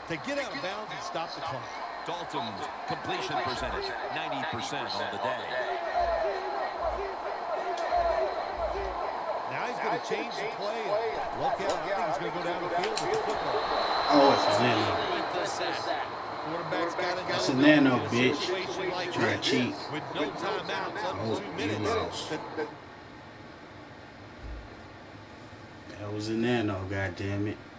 to get out of bounds and stop the clock. Dalton's completion percentage, 90% on the day. Now he's going to change the play. Look out. I think he's going to go down the field with the football. Oh, it's a Nano. That's a Nano, bitch. Try to cheat. With no timeouts, up Oh, 2 minutes. that was a Nano, goddammit.